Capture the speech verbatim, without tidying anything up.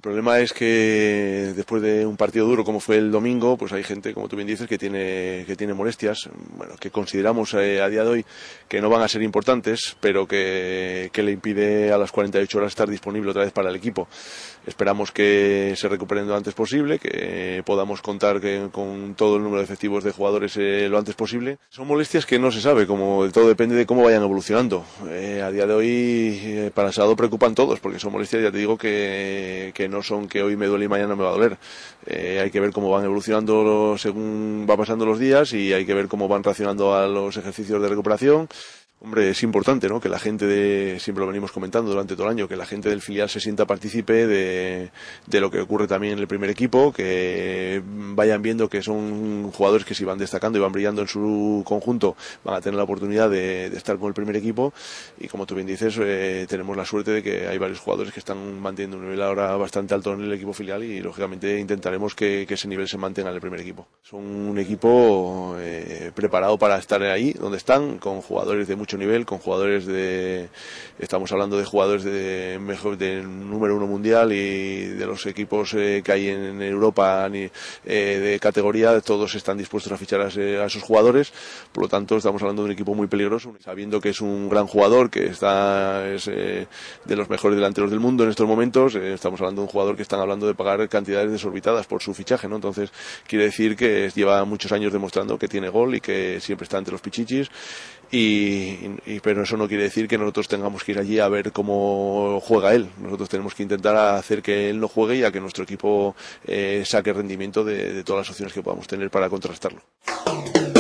El problema es que después de un partido duro como fue el domingo, pues hay gente, como tú bien dices, que tiene que tiene molestias, bueno, que consideramos eh, a día de hoy que no van a ser importantes, pero que, que le impide a las cuarenta y ocho horas estar disponible otra vez para el equipo. Esperamos que se recuperen lo antes posible, que podamos contar que, con todo el número de efectivos de jugadores eh, lo antes posible. Son molestias que no se sabe, como todo depende de cómo vayan evolucionando. Eh, a día de hoy eh, para sábado preocupan todos, porque son molestias, ya te digo, que, que no son que hoy me duele y mañana me va a doler. Eh, hay que ver cómo van evolucionando según va pasando los días y hay que ver cómo van reaccionando a los ejercicios de recuperación. Hombre, es importante, ¿no?, que la gente de, siempre lo venimos comentando durante todo el año, que la gente del filial se sienta partícipe de, de lo que ocurre también en el primer equipo, que vayan viendo que son jugadores que si van destacando y van brillando en su conjunto, van a tener la oportunidad de, de estar con el primer equipo. Y como tú bien dices, eh, tenemos la suerte de que hay varios jugadores que están manteniendo un nivel ahora bastante alto en el equipo filial y lógicamente intentaremos que, que ese nivel se mantenga en el primer equipo. Son un equipo eh, preparado para estar ahí donde están, con jugadores de mucho nivel, con jugadores de, estamos hablando de jugadores de mejor, de número uno mundial y de los equipos eh, que hay en, en Europa eh, de categoría, todos están dispuestos a fichar a, a esos jugadores. Por lo tanto, estamos hablando de un equipo muy peligroso, sabiendo que es un gran jugador, que está es eh, de los mejores delanteros del mundo en estos momentos. Eh, estamos hablando de un jugador que están hablando de pagar cantidades desorbitadas por su fichaje, ¿no? Entonces quiere decir que lleva muchos años demostrando que tiene gol y que siempre está entre los pichichis. Y, y, pero eso no quiere decir que nosotros tengamos que ir allí a ver cómo juega él. Nosotros tenemos que intentar hacer que él no juegue y a que nuestro equipo eh, saque rendimiento de, de todas las opciones que podamos tener para contrastarlo.